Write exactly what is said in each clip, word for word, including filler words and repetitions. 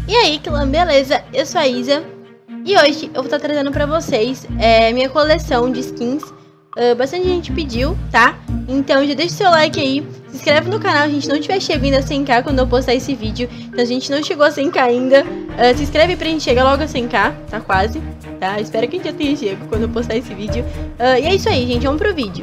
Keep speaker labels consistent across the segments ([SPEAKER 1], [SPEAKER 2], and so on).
[SPEAKER 1] E aí, clã, beleza? Eu sou a Isa e hoje eu vou estar trazendo pra vocês é, minha coleção de skins. Uh, bastante gente pediu, tá? Então já deixa o seu like aí, se inscreve no canal, a gente não tiver chegado ainda a cem k quando eu postar esse vídeo. Então a gente não chegou a cem k ainda, uh, se inscreve pra gente chegar logo a cem k, tá quase, tá? Espero que a gente já tenha chegado quando eu postar esse vídeo. Uh, e é isso aí, gente, vamos pro vídeo.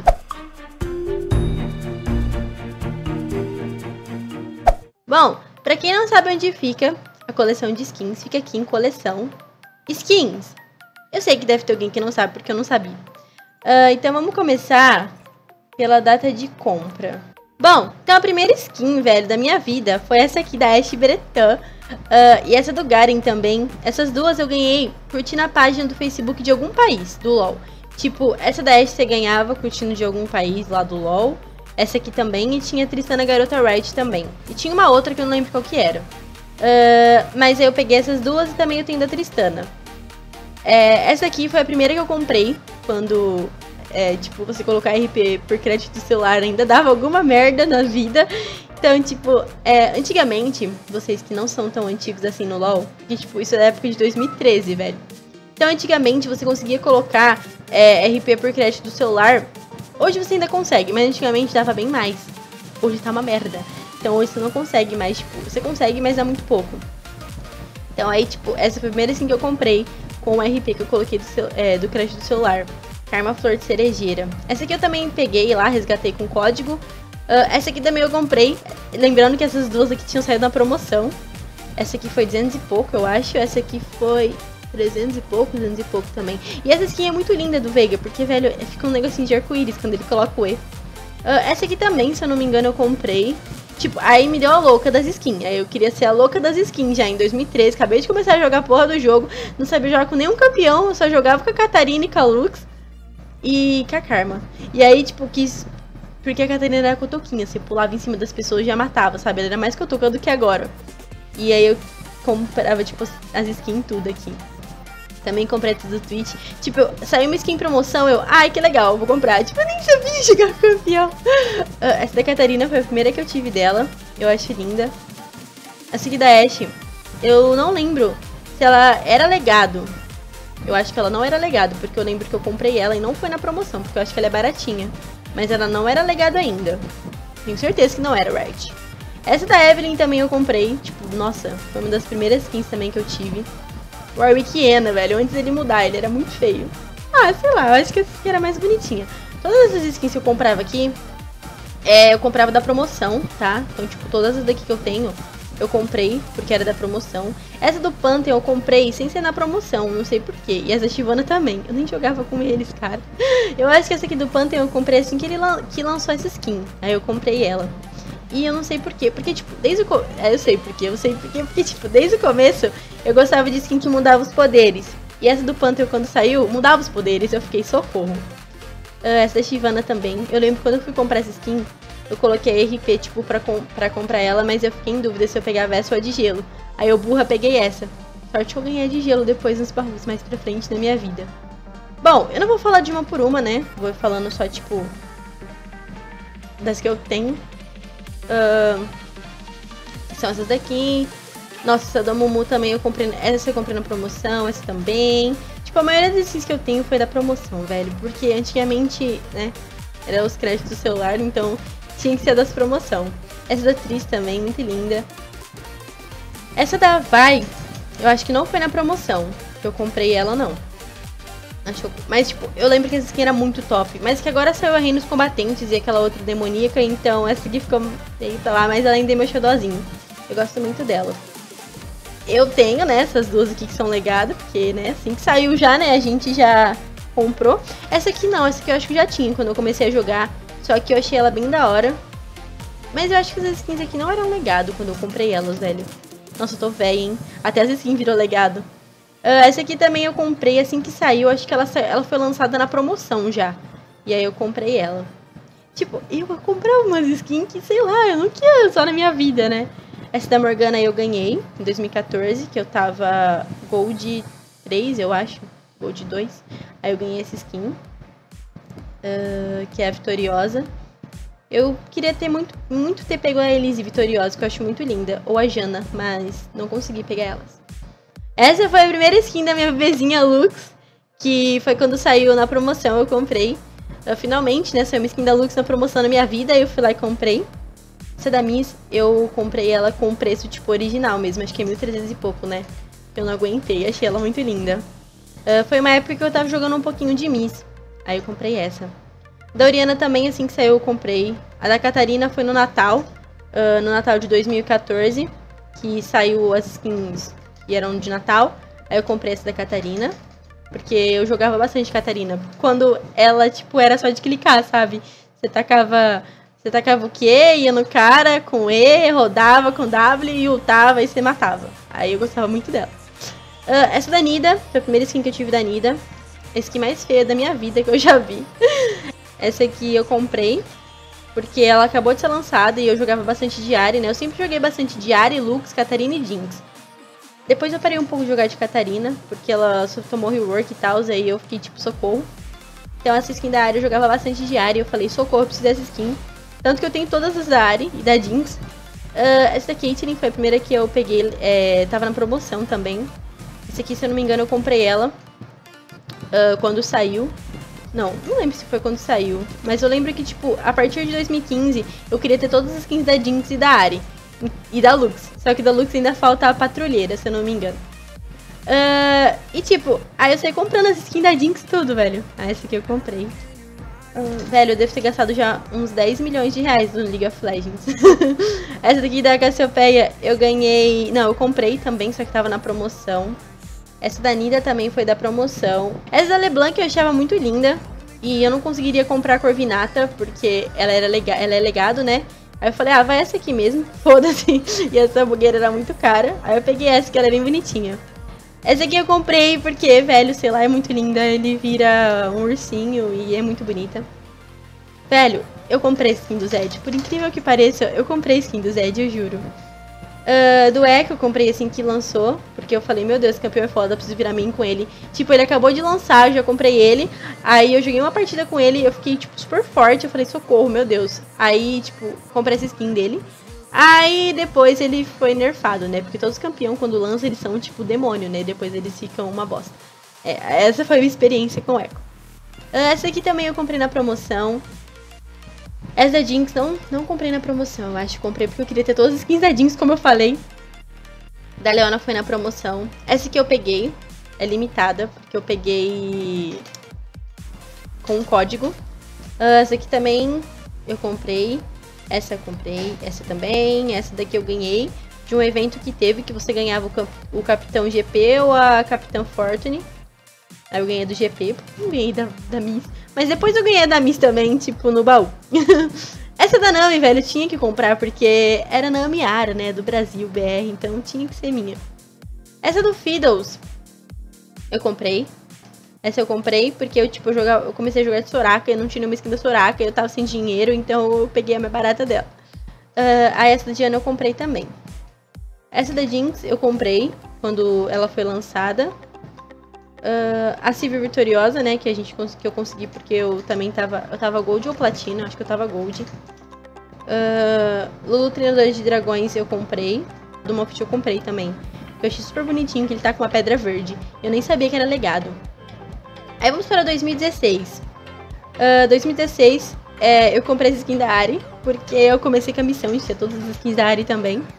[SPEAKER 1] Bom, pra quem não sabe onde fica a coleção de skins, fica aqui em coleção skins. Eu sei que deve ter alguém que não sabe, porque eu não sabia. Uh, então vamos começar pela data de compra. Bom, então a primeira skin, velho, da minha vida foi essa aqui da Ashe Breton. Uh, e essa do Garen também. Essas duas eu ganhei curtindo a página do Facebook de algum país, do LoL. Tipo, essa da Ashe você ganhava curtindo de algum país lá do LoL. Essa aqui também, e tinha a Tristana Garota Red também. E tinha uma outra que eu não lembro qual que era. Uh, mas aí eu peguei essas duas e também eu tenho da Tristana. É, essa aqui foi a primeira que eu comprei quando, é, tipo, você colocar R P por crédito do celular ainda dava alguma merda na vida. Então, tipo, é, antigamente, vocês que não são tão antigos assim no LoL, porque, tipo, isso é da época de dois mil e treze, velho. Então, antigamente, você conseguia colocar é, R P por crédito do celular. Hoje você ainda consegue, mas antigamente dava bem mais. Hoje tá uma merda. Então hoje você não consegue mais, tipo, você consegue, mas dá muito pouco. Então aí, tipo, essa foi a primeira assim que eu comprei com o R P que eu coloquei do, seu, é, do crédito do celular. Karma Flor de Cerejeira. Essa aqui eu também peguei lá, resgatei com código. Uh, essa aqui também eu comprei, lembrando que essas duas aqui tinham saído na promoção. Essa aqui foi duzentos e pouco, eu acho. Essa aqui foi trezentos e pouco, duzentos e pouco também. E essa skin é muito linda do Veiga, porque, velho, fica um negocinho de arco-íris quando ele coloca o E. Uh, essa aqui também, se eu não me engano, eu comprei. Tipo, aí me deu a louca das skins. Aí eu queria ser a louca das skins já em dois mil e treze. Acabei de começar a jogar a porra do jogo. Não sabia jogar com nenhum campeão. Eu só jogava com a Catarina e com a Lux. E com a Karma. E aí, tipo, quis... Porque a Catarina era cotoquinha. Você pulava em cima das pessoas e já matava, sabe? Ela era mais cotoca do que agora. E aí eu comprava, tipo, as skins tudo aqui. Também comprei essa do Twitch. Tipo, eu, saiu uma skin em promoção, eu... Ai, que legal, vou comprar. Tipo, eu nem sabia jogar campeão. Uh, essa da Catarina foi a primeira que eu tive dela. Eu acho linda. Essa aqui da Ashe, eu não lembro se ela era legado. Eu acho que ela não era legado, porque eu lembro que eu comprei ela e não foi na promoção, porque eu acho que ela é baratinha. Mas ela não era legado ainda. Tenho certeza que não era, right? Essa da Evelyn também eu comprei. Tipo, nossa, foi uma das primeiras skins também que eu tive. Warwickiana, velho, antes dele mudar, ele era muito feio. Ah, sei lá, eu acho que essa aqui era mais bonitinha. Todas essas skins que eu comprava aqui, é, eu comprava da promoção, tá? Então, tipo, todas as daqui que eu tenho, eu comprei porque era da promoção. Essa do Pantheon eu comprei sem ser na promoção, não sei porquê. E essa da Shyvana também, eu nem jogava com eles, cara. Eu acho que essa aqui do Pantheon eu comprei assim que ele lan que lançou essa skin. Aí eu comprei ela. E eu não sei porquê, porque, tipo, desde o começo... É, eu sei porquê, eu sei porquê, porque, tipo, desde o começo eu gostava de skin que mudava os poderes. E essa do Pantheon, quando saiu, mudava os poderes, eu fiquei socorro. Uh, essa da Shyvana também. Eu lembro que quando eu fui comprar essa skin, eu coloquei R P, tipo, pra, com pra comprar ela, mas eu fiquei em dúvida se eu pegava essa ou a de gelo. Aí eu, burra, peguei essa. Sorte que eu ganhei a de gelo depois nos baús mais pra frente na minha vida. Bom, eu não vou falar de uma por uma, né? Vou falando só, tipo, das que eu tenho. Uh, são essas daqui. Nossa, essa da Mumu também eu comprei. Essa eu comprei na promoção, essa também. Tipo, a maioria das skins que eu tenho foi da promoção, velho. Porque antigamente, né, era os créditos do celular, então tinha que ser das promoção. Essa da Tris também, muito linda. Essa da Vai, eu acho que não foi na promoção que eu comprei ela, não. Acho, mas, tipo, eu lembro que essa skin era muito top. Mas que agora saiu a Reinos Combatentes e aquela outra demoníaca. Então essa aqui ficou feita lá, mas ela ainda é meu xodózinho. Eu gosto muito dela. Eu tenho, né, essas duas aqui que são legadas. Porque, né, assim que saiu já, né, a gente já comprou. Essa aqui não, essa aqui eu acho que já tinha quando eu comecei a jogar. Só que eu achei ela bem da hora. Mas eu acho que essas skins aqui não eram legado quando eu comprei elas, velho. Nossa, eu tô velha, hein. Até as skins virou legado. Uh, essa aqui também eu comprei assim que saiu. Acho que ela, ela foi lançada na promoção já. E aí eu comprei ela. Tipo, eu comprava umas skins que, sei lá, eu não queria só na minha vida, né? Essa da Morgana eu ganhei em dois mil e quatorze, que eu tava Gold três, eu acho. Gold dois. Aí eu ganhei essa skin. Uh, que é a Vitoriosa. Eu queria ter muito, muito ter pego a Elise Vitoriosa, que eu acho muito linda. Ou a Jana, mas não consegui pegar elas. Essa foi a primeira skin da minha bebezinha Lux, que foi quando saiu na promoção, eu comprei. Eu, finalmente, né, saiu uma skin da Lux na promoção na minha vida, aí eu fui lá e comprei. Essa da Miss, eu comprei ela com o preço, tipo, original mesmo, acho que é mil e trezentos e pouco, né? Eu não aguentei, achei ela muito linda. Uh, foi uma época que eu tava jogando um pouquinho de Miss, aí eu comprei essa. Da Oriana também, assim que saiu, eu comprei. A da Catarina foi no Natal, uh, no Natal de dois mil e quatorze, que saiu as skins que eram de Natal. Aí eu comprei essa da Catarina, porque eu jogava bastante Catarina. Quando ela, tipo, era só de clicar, sabe? Você tacava, você tacava o Q, ia no cara com E, rodava com W e ultava e você matava. Aí eu gostava muito dela. Uh, essa da Nida, foi a primeira skin que eu tive da Nida. A skin mais feia da minha vida que eu já vi. Essa aqui eu comprei, porque ela acabou de ser lançada e eu jogava bastante de Ahri, né? Eu sempre joguei bastante de Ahri, Lux, Catarina e Jinx. Depois eu parei um pouco de jogar de Catarina, porque ela só tomou rework e tal, aí eu fiquei tipo, socorro. Então essa skin da Ahri eu jogava bastante de Ahri, eu falei, socorro, eu preciso dessa skin. Tanto que eu tenho todas as da Ahri e da Jinx. Uh, essa da Caitlyn foi a primeira que eu peguei, é, tava na promoção também. Essa aqui, se eu não me engano, eu comprei ela uh, quando saiu. Não, não lembro se foi quando saiu. Mas eu lembro que, tipo, a partir de dois mil e quinze, eu queria ter todas as skins da Jinx e da Ahri. E da Lux. Só que da Lux ainda falta a patrulheira, se eu não me engano. Uh, e, tipo, aí eu saí comprando as skins da Jinx tudo, velho. Ah, essa aqui eu comprei. Uh, velho, eu devo ter gastado já uns dez milhões de reais no League of Legends. Essa daqui da Cassiopeia eu ganhei... Não, eu comprei também, só que tava na promoção. Essa da Nida também foi da promoção. Essa da LeBlanc eu achava muito linda. E eu não conseguiria comprar a Corvinata, porque ela, era lega ela é legado, né? Aí eu falei, ah, vai essa aqui mesmo, foda-se. E essa bugueira era muito cara. Aí eu peguei essa, que ela é bem bonitinha. Essa aqui eu comprei porque, velho, sei lá, é muito linda. Ele vira um ursinho e é muito bonita. Velho, eu comprei a skin do Zed. Por incrível que pareça, eu comprei a skin do Zed, eu juro. Uh, do Echo eu comprei assim que lançou, porque eu falei, meu Deus, campeão é foda, preciso virar main com ele. Tipo, ele acabou de lançar, eu já comprei ele. Aí eu joguei uma partida com ele, eu fiquei, tipo, super forte. Eu falei, socorro, meu Deus. Aí, tipo, comprei essa skin dele. Aí depois ele foi nerfado, né? Porque todos os campeões, quando lançam, eles são tipo demônio, né? Depois eles ficam uma bosta. É, essa foi a minha experiência com o Echo. Essa aqui também eu comprei na promoção. Essa da Jinx não, não comprei na promoção, eu acho. Comprei porque eu queria ter todas as skins da Jinx, como eu falei. Da Leona foi na promoção. Essa aqui eu peguei. É limitada, porque eu peguei com um código. Essa aqui também eu comprei. Essa eu comprei. Essa também. Essa daqui eu ganhei de um evento que teve, que você ganhava o, cap o Capitão G P ou a Capitã Fortune. Aí eu ganhei do G P, não ganhei da, da Miss. Mas depois eu ganhei da Miss também, tipo, no baú. Essa da Nami, velho, eu tinha que comprar, porque era Nami Ara, né, do Brasil, B R, então tinha que ser minha. Essa do Fiddles, eu comprei. Essa eu comprei porque eu, tipo, eu, jogava, eu comecei a jogar de Soraka, eu não tinha uma skin da Soraka, eu tava sem dinheiro, então eu peguei a mais barata dela. Uh, aí essa da Diana eu comprei também. Essa da Jinx eu comprei quando ela foi lançada. Uh, a Sivir Vitoriosa, né, que, a gente, que eu consegui porque eu também tava, eu tava Gold ou Platina, acho que eu tava Gold. Uh, Lulu Treinador de Dragões eu comprei, do Moft eu comprei também. Eu achei super bonitinho que ele tá com uma pedra verde, eu nem sabia que era legado. Aí vamos para dois mil e dezesseis. Uh, dois mil e dezesseis, é, eu comprei essa skin da Ahri, porque eu comecei com a missão de ter todas as skins da Ahri também. Uh,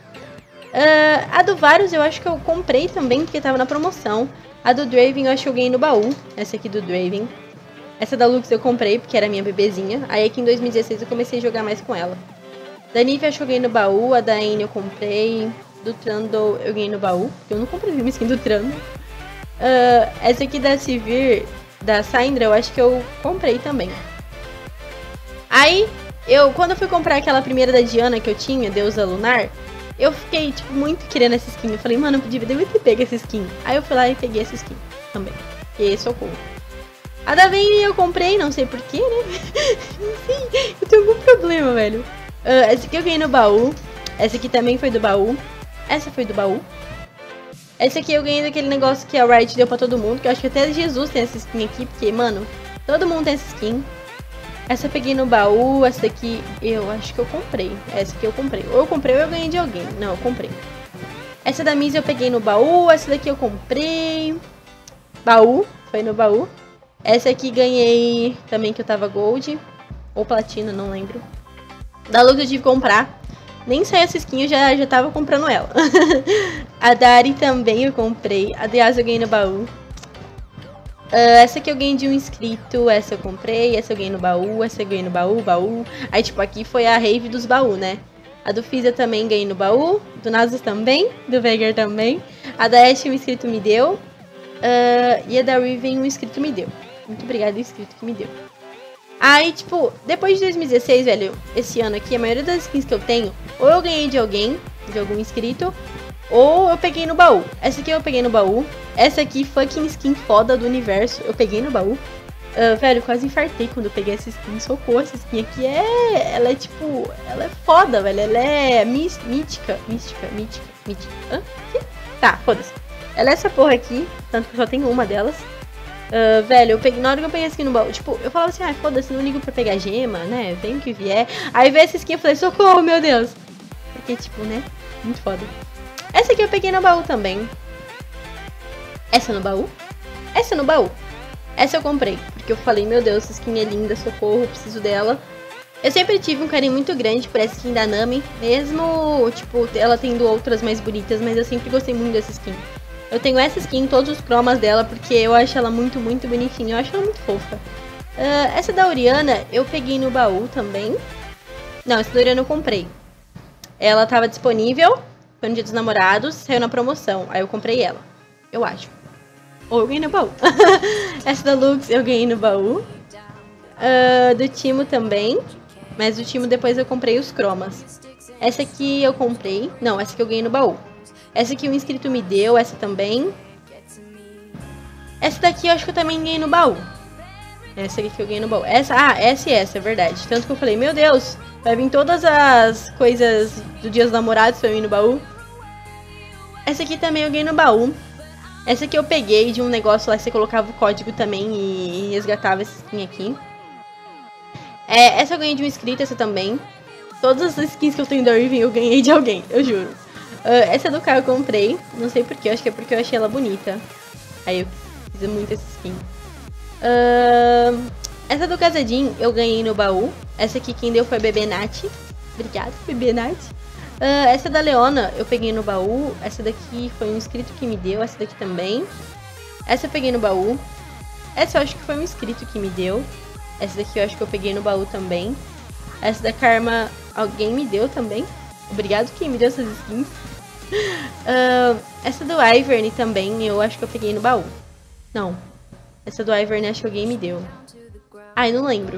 [SPEAKER 1] a do Varus eu acho que eu comprei também, porque tava na promoção. A do Draven eu acho que eu ganhei no baú. Essa aqui do Draven. Essa da Lux eu comprei porque era minha bebezinha. Aí aqui em dois mil e dezesseis eu comecei a jogar mais com ela. Da Nivea eu acho que eu ganhei no baú. A da Anne eu comprei. Do Trundle eu ganhei no baú. Eu não comprei uma skin do Trundle. Uh, essa aqui da Sivir, da Syndra, eu acho que eu comprei também. Aí, eu quando eu fui comprar aquela primeira da Diana que eu tinha, Deusa Lunar, eu fiquei, tipo, muito querendo essa skin. Eu falei, mano, eu podia, devia ter pego essa skin. Aí eu fui lá e peguei essa skin também. E socorro. A da Vayne eu comprei, não sei porquê, né? Não sei, eu tenho algum problema, velho. Uh, essa aqui eu ganhei no baú. Essa aqui também foi do baú. Essa foi do baú. Essa aqui eu ganhei daquele negócio que a Riot deu pra todo mundo. Que eu acho que até Jesus tem essa skin aqui. Porque, mano, todo mundo tem essa skin. Essa eu peguei no baú, essa daqui eu acho que eu comprei. Essa aqui eu comprei. Ou eu comprei ou eu ganhei de alguém. Não, eu comprei. Essa da Miss eu peguei no baú, essa daqui eu comprei. Baú, foi no baú. Essa aqui ganhei também que eu tava gold. Ou platina, não lembro. Da Lux eu tive que comprar. Nem saiu essa skin, eu já, já tava comprando ela. A Dari também eu comprei. A Deasa eu ganhei no baú. Uh, essa aqui eu ganhei de um inscrito, essa eu comprei, essa eu ganhei no baú, essa eu ganhei no baú, baú. Aí, tipo, aqui foi a rave dos baús, né? A do Fizz eu também ganhei no baú, do Nasus também, do Veigar também. A da Ashe um inscrito me deu. Uh, e a da Riven um inscrito me deu. Muito obrigada, inscrito que me deu. Aí, tipo, depois de dois mil e dezesseis, velho, esse ano aqui, a maioria das skins que eu tenho, ou eu ganhei de alguém, de algum inscrito, ou eu peguei no baú. Essa aqui eu peguei no baú. Essa aqui, fucking skin foda do universo, eu peguei no baú. Uh, velho, quase infartei quando eu peguei essa skin. Socorro, essa skin aqui é... Ela é tipo... Ela é foda, velho. Ela é mística. Mística, mística, mística. Hã? Que? Tá, foda-se. Ela é essa porra aqui. Tanto que eu só tenho uma delas. Uh, velho, eu peguei... Na hora que eu peguei essa skin no baú, tipo... Eu falava assim, ah, foda-se, não ligo pra pegar gema, né? Vem o que vier. Aí veio essa skin e eu falei, socorro, meu Deus. Porque, tipo, né? Muito foda. Essa aqui eu peguei no baú também. Essa no baú? Essa no baú. Essa eu comprei, porque eu falei, meu Deus, essa skin é linda, socorro, eu preciso dela. Eu sempre tive um carinho muito grande por essa skin da Nami, mesmo, tipo, ela tendo outras mais bonitas, mas eu sempre gostei muito dessa skin. Eu tenho essa skin, todos os cromas dela, porque eu acho ela muito, muito bonitinha, eu acho ela muito fofa. Uh, essa da Orianna, eu peguei no baú também. Não, essa da Orianna eu comprei. Ela tava disponível, foi no Dia dos Namorados, saiu na promoção, aí eu comprei ela, eu acho. Ou eu ganhei no baú. Essa da Lux eu ganhei no baú. Uh, do Timo também. Mas do Timo depois eu comprei os cromas. Essa aqui eu comprei. Não, essa aqui eu ganhei no baú. Essa aqui o inscrito me deu. Essa também. Essa daqui eu acho que eu também ganhei no baú. Essa aqui que eu ganhei no baú. Essa, ah, essa e essa, é verdade. Tanto que eu falei, meu Deus, vai vir todas as coisas do Dia dos Namorados pra mim no baú. Essa aqui também eu ganhei no baú. Essa aqui eu peguei de um negócio lá que você colocava o código também e resgatava essa skin aqui. É, essa eu ganhei de um inscrito, essa também. Todas as skins que eu tenho da Riven eu ganhei de alguém, eu juro. Uh, essa do Caio eu comprei, não sei porquê, acho que é porque eu achei ela bonita. Aí eu fiz muito essa skin. Uh, essa do Casadinho eu ganhei no baú. Essa aqui quem deu foi a Bebê Nath. Obrigada, Bebê Nath. Uh, essa da Leona eu peguei no baú. Essa daqui foi um inscrito que me deu. Essa daqui também. Essa eu peguei no baú. Essa eu acho que foi um inscrito que me deu. Essa daqui eu acho que eu peguei no baú também. Essa da Karma alguém me deu também. Obrigado quem me deu essas skins. uh, Essa do Ivern também eu acho que eu peguei no baú. Não. Essa do Ivern acho que alguém me deu. Ai, não lembro.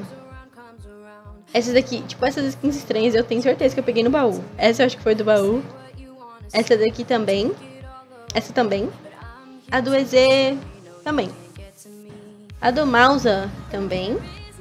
[SPEAKER 1] Essas daqui, tipo, essas skins estranhas eu tenho certeza que eu peguei no baú. Essa eu acho que foi do baú. Essa daqui também. Essa também. A do E Z também. A do Mausa também.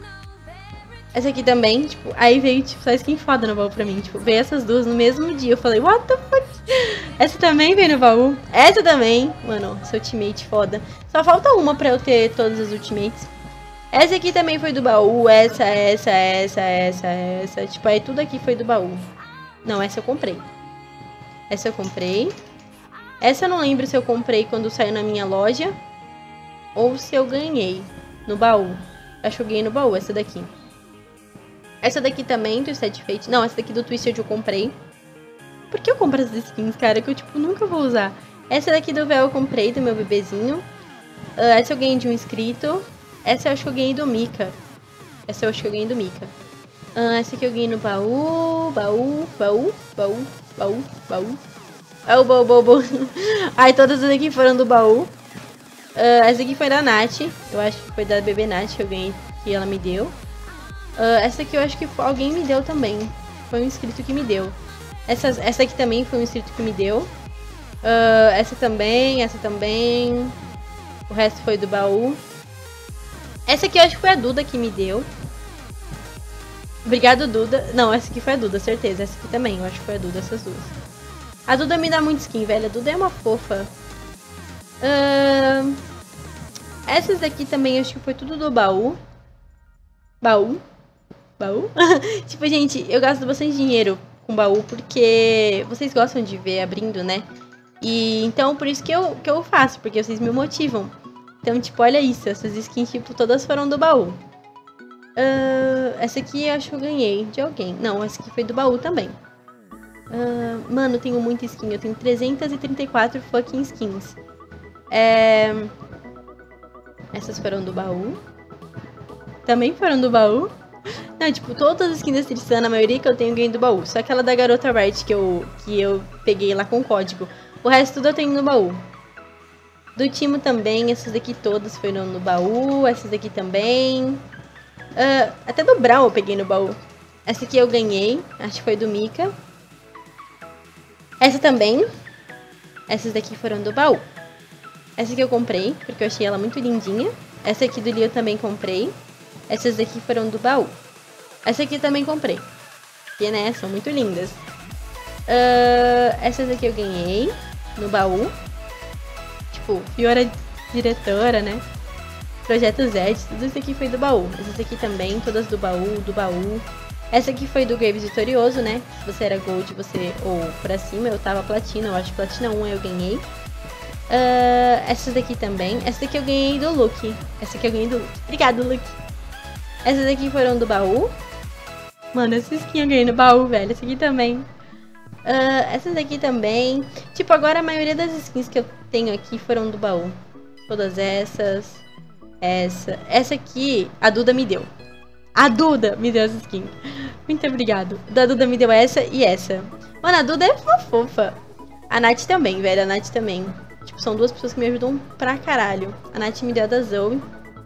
[SPEAKER 1] Essa aqui também, tipo, aí veio, tipo, só skin foda no baú pra mim. Tipo, veio essas duas no mesmo dia. Eu falei, what the fuck? Essa também veio no baú. Essa também. Mano, seu ultimate foda. Só falta uma pra eu ter todas as ultimates. Essa aqui também foi do baú, essa, essa, essa, essa, essa. Tipo, aí tudo aqui foi do baú. Não, essa eu comprei. Essa eu comprei. Essa eu não lembro se eu comprei quando saiu na minha loja. Ou se eu ganhei no baú. Acho que eu ganhei no baú, essa daqui. Essa daqui também, do Twisted Fate. Não, essa daqui do Twisted eu comprei. Por que eu compro essas skins, cara? Que eu, tipo, nunca vou usar. Essa daqui do véu eu comprei, do meu bebezinho. Uh, essa eu ganhei de um inscrito. Essa eu acho que eu ganhei do Mika. Essa eu acho que eu ganhei do Mika. Uh, essa aqui eu ganhei no baú. Baú, baú, baú, baú, baú. Baú, baú, baú, baú. Ai, todas as aqui foram do baú. Uh, essa aqui foi da Nath. Eu acho que foi da bebê Nath que eu ganhei, que ela me deu. Uh, essa aqui eu acho que alguém me deu também. Foi um inscrito que me deu. Essa, essa aqui também foi um inscrito que me deu. Uh, essa também, essa também. O resto foi do baú. Essa aqui eu acho que foi a Duda que me deu. Obrigado, Duda. Não, essa aqui foi a Duda, certeza. Essa aqui também, eu acho que foi a Duda, essas duas. A Duda me dá muito skin, velho. A Duda é uma fofa. Uh, essas daqui também eu acho que foi tudo do baú. Baú. Baú? Tipo, gente, eu gasto bastante dinheiro com baú porque vocês gostam de ver abrindo, né? E então, por isso que eu, que eu faço, porque vocês me motivam. Então, tipo, olha isso, essas skins, tipo, todas foram do baú. Uh, essa aqui eu acho que eu ganhei de alguém. Não, essa aqui foi do baú também. Uh, mano, eu tenho muita skin, eu tenho trezentas e trinta e quatro fucking skins. É... Essas foram do baú. Também foram do baú. Não, tipo, todas as skins da Tristana, a maioria que eu tenho, eu ganhei do baú. Só aquela da Garota Red que eu, que eu peguei lá com código. O resto tudo eu tenho no baú. Do Timo também, essas daqui todas foram no baú. Essas daqui também. Uh, até do Brawl eu peguei no baú. Essa aqui eu ganhei, acho que foi do Mika. Essa também. Essas daqui foram do baú. Essa aqui eu comprei, porque eu achei ela muito lindinha. Essa aqui do Lee eu também comprei. Essas daqui foram do baú. Essa aqui também comprei. Porque, né, são muito lindas. Uh, essas aqui eu ganhei no baú. Tipo, Fiora diretora, né? Projeto Z, tudo isso aqui foi do baú. Essas aqui também, todas do baú, do baú. Essa aqui foi do Graves Vitorioso, né? Se você era Gold, você... Ou pra cima, eu tava Platina. Eu acho que Platina um eu ganhei. Uh, essas daqui também. Essa daqui eu ganhei do Luke. Essa aqui eu ganhei do Luke. Obrigado, Luke. Essas daqui foram do baú. Mano, essa skin eu ganhei no baú, velho. Essa aqui também. Uh, essas daqui também. Tipo, agora a maioria das skins que eu tenho aqui foram do baú. Todas essas. Essa. Essa aqui, a Duda me deu. A Duda me deu essa skin. Muito obrigado. A Duda me deu essa e essa. Mano, a Duda é fofa. A Nath também, velho. A Nath também. Tipo, são duas pessoas que me ajudam pra caralho. A Nath me deu a da Zoe.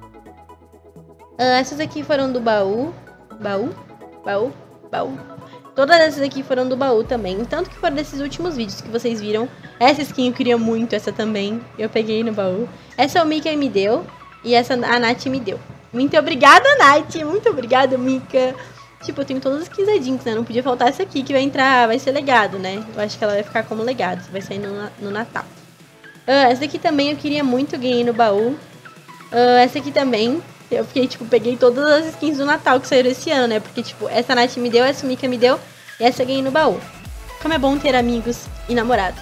[SPEAKER 1] Uh, essas aqui foram do baú. Baú? Baú? Baú? Todas essas aqui foram do baú também. Tanto que foram desses últimos vídeos que vocês viram. Essa skin eu queria muito, essa também. Eu peguei no baú. Essa o Mika me deu. E essa a Nath me deu. Muito obrigada, Nath. Muito obrigada, Mika. Tipo, eu tenho todas as quinzadinhas, né? Não podia faltar essa aqui que vai entrar, vai ser legado, né? Eu acho que ela vai ficar como legado. Vai sair no, no Natal. Uh, essa aqui também eu queria muito, ganhei no baú. Uh, essa aqui também. Eu fiquei, tipo, peguei todas as skins do Natal que saíram esse ano, né? Porque, tipo, essa Nath me deu, essa Mika me deu e essa eu ganhei no baú. Como é bom ter amigos e namorado.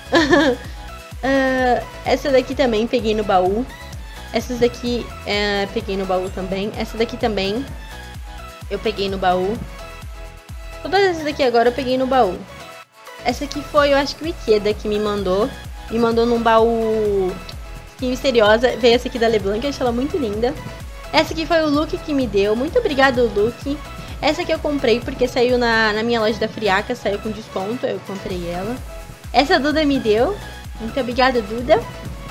[SPEAKER 1] uh, essa daqui também peguei no baú. Essas daqui uh, peguei no baú também. Essa daqui também eu peguei no baú. Todas essas daqui agora eu peguei no baú. Essa aqui foi, eu acho que o Ikeda que me mandou. Me mandou num baú skin misteriosa. Veio essa aqui da LeBlanc, eu achei ela muito linda. Essa aqui foi o Luke que me deu. Muito obrigado, Luke. Essa aqui eu comprei porque saiu na, na minha loja da Friaca. Saiu com desconto, eu comprei ela. Essa a Duda me deu. Muito obrigada, Duda.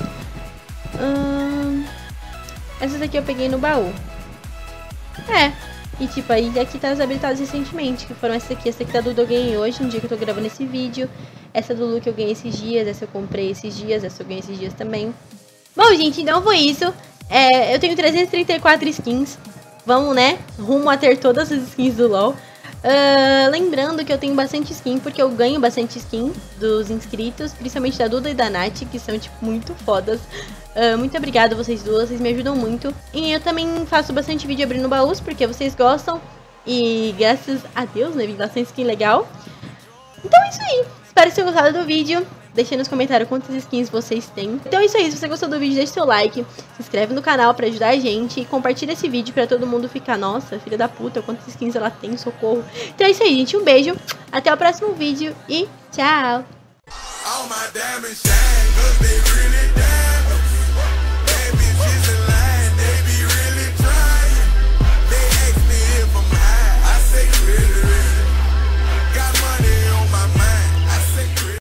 [SPEAKER 1] Hum, essas aqui eu peguei no baú. É. E tipo, aí aqui tá as habilitadas recentemente. Que foram essa aqui. Essa aqui da Duda eu ganhei hoje, no dia que eu tô gravando esse vídeo. Essa do Luke eu ganhei esses dias. Essa eu comprei esses dias. Essa eu ganhei esses dias também. Bom, gente, então foi isso. É, eu tenho trezentas e trinta e quatro skins. Vamos, né? Rumo a ter todas as skins do LoL. Uh, lembrando que eu tenho bastante skin, porque eu ganho bastante skin dos inscritos, principalmente da Duda e da Nath, que são, tipo, muito fodas. Uh, muito obrigada vocês duas, vocês me ajudam muito. E eu também faço bastante vídeo abrindo baús, porque vocês gostam. E graças a Deus, né? Vem bastante skin legal. Então é isso aí. Espero que vocês tenham gostado do vídeo. Deixe nos comentários quantas skins vocês têm. Então é isso aí, se você gostou do vídeo, deixe seu like, se inscreve no canal pra ajudar a gente e compartilha esse vídeo pra todo mundo ficar, nossa, filha da puta, quantas skins ela tem, socorro. Então é isso aí, gente, um beijo, até o próximo vídeo e tchau!